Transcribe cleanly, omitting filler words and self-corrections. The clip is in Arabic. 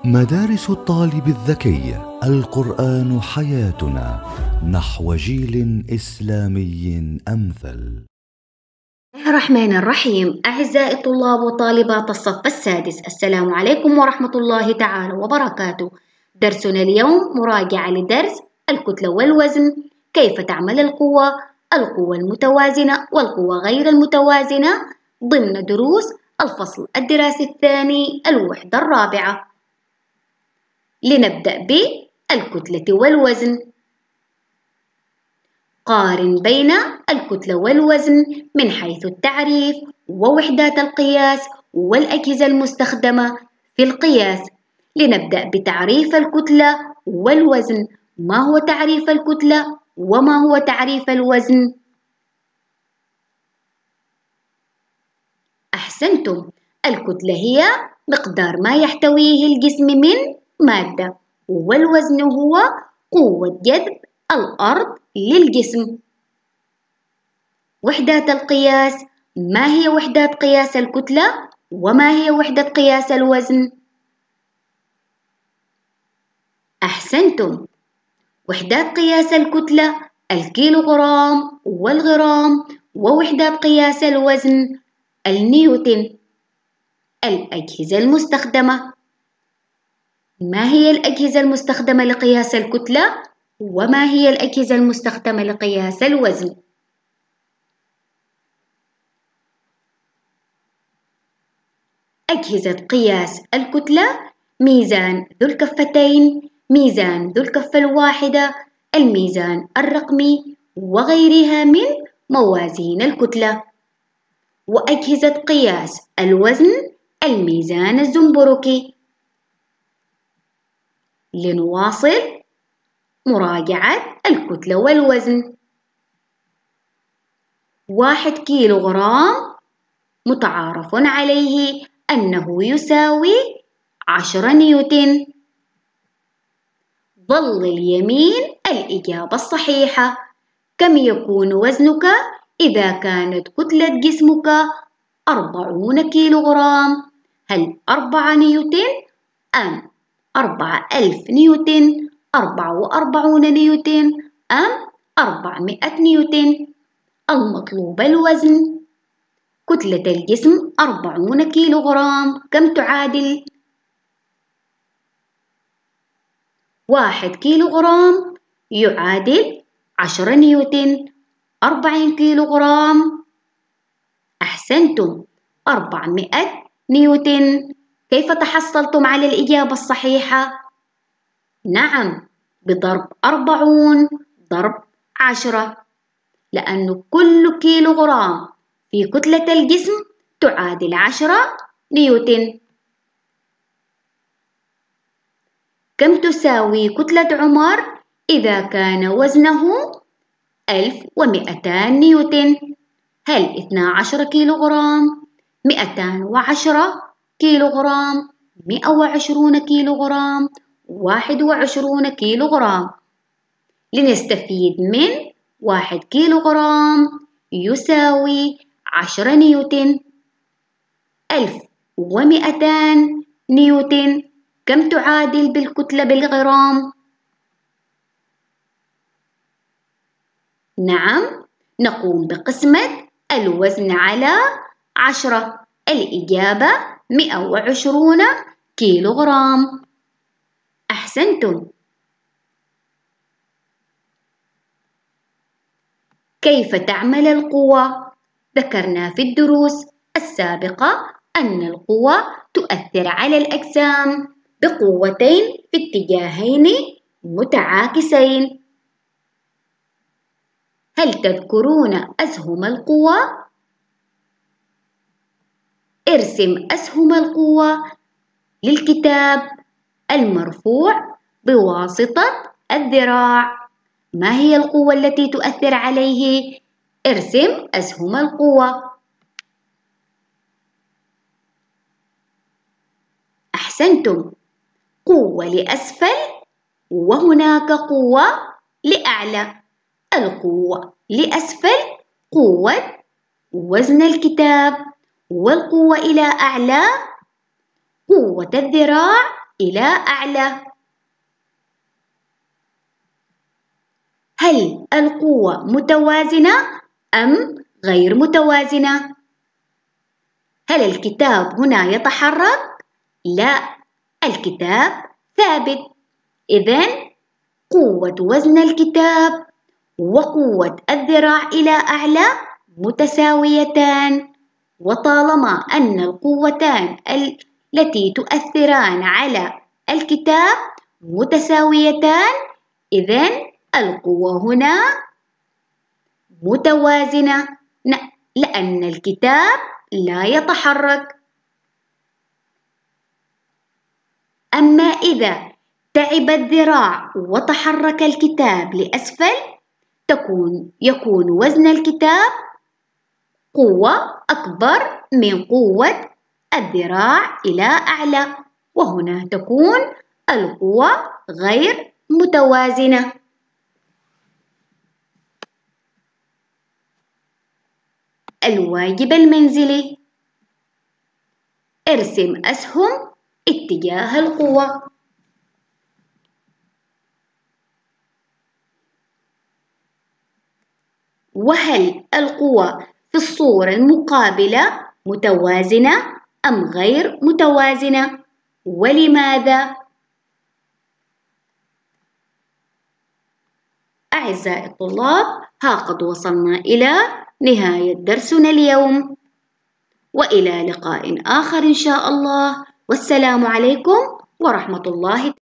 مدارس الطالب الذكي. القرآن حياتنا نحو جيل إسلامي أمثل. بسم الله الرحمن الرحيم. أعزائي الطلاب وطالبات الصف السادس، السلام عليكم ورحمة الله تعالى وبركاته. درسنا اليوم مراجعة لدرس الكتلة والوزن. كيف تعمل القوة المتوازنة والقوة غير المتوازنة ضمن دروس الفصل الدراسي الثاني الوحدة الرابعة. لنبدأ بالكتلة والوزن. قارن بين الكتلة والوزن من حيث التعريف ووحدات القياس والأجهزة المستخدمة في القياس. لنبدأ بتعريف الكتلة والوزن. ما هو تعريف الكتلة وما هو تعريف الوزن؟ أحسنتم، الكتلة هي مقدار ما يحتويه الجسم من مادة، والوزن هو قوة جذب الأرض للجسم. وحدات القياس. ما هي وحدات قياس الكتلة وما هي وحدة قياس الوزن؟ أحسنتم، وحدات قياس الكتلة الكيلوغرام والغرام، ووحدات قياس الوزن النيوتن. الأجهزة المستخدمة. ما هي الأجهزة المستخدمة لقياس الكتلة وما هي الأجهزة المستخدمة لقياس الوزن؟ أجهزة قياس الكتلة: ميزان ذو الكفتين، ميزان ذو الكفة الواحدة، الميزان الرقمي، وغيرها من موازين الكتلة. وأجهزة قياس الوزن: الميزان الزنبركي. لنواصل مراجعة الكتلة والوزن. 1 كيلوغرام متعارف عليه أنه يساوي 10 نيوتن. ظل اليمين الإجابة الصحيحة. كم يكون وزنك إذا كانت كتلة جسمك 40 كيلوغرام؟ هل 4 نيوتن أم 4000 نيوتن، 44 نيوتن أم 400 نيوتن؟ المطلوب الوزن. كتلة الجسم 40 كيلوغرام، كم تعادل؟ 1 كيلوغرام يعادل 10 نيوتن. 40 كيلوغرام، أحسنتم، 400 نيوتن. كيف تحصلتم على الإجابة الصحيحة؟ نعم، بضرب 40 ضرب 10، لأن كل كيلوغرام في كتلة الجسم تعادل 10 نيوتن. كم تساوي كتلة عمر إذا كان وزنه 1200 نيوتن؟ هل 12 كيلوغرام، 210 كيلوغرام، 120 كيلوغرام، 21 كيلوغرام؟ لنستفيد من 1 كيلوغرام يساوي 10 نيوتن. 1200 نيوتن كم تعادل بالكتلة بالغرام؟ نعم، نقوم بقسمة الوزن على 10. الإجابة 120 كيلوغرام. أحسنتم. كيف تعمل القوة؟ ذكرنا في الدروس السابقة أن القوة تؤثر على الأجسام بقوتين في اتجاهين متعاكسين. هل تذكرون أسهم القوة؟ ارسم أسهم القوة للكتاب المرفوع بواسطة الذراع. ما هي القوة التي تؤثر عليه؟ ارسم أسهم القوة. أحسنتم، قوة لأسفل وهناك قوة لأعلى. القوة لأسفل قوة وزن الكتاب، والقوة إلى أعلى قوة الذراع إلى أعلى. هل القوة متوازنة أم غير متوازنة؟ هل الكتاب هنا يتحرك؟ لا، الكتاب ثابت. إذن قوة وزن الكتاب وقوة الذراع إلى أعلى متساويتان، وطالما أن القوتان التي تؤثران على الكتاب متساويتان، إذن القوة هنا متوازنة، لأن الكتاب لا يتحرك. أما إذا تعب الذراع وتحرك الكتاب لأسفل، يكون وزن الكتاب قوة أكبر من قوة الذراع إلى أعلى، وهنا تكون القوة غير متوازنة. الواجب المنزلي: ارسم أسهم اتجاه القوة. وهل القوة في الصورة المقابلة متوازنة أم غير متوازنة؟ ولماذا؟ أعزائي الطلاب، ها قد وصلنا إلى نهاية درسنا اليوم، وإلى لقاء آخر إن شاء الله، والسلام عليكم ورحمة الله.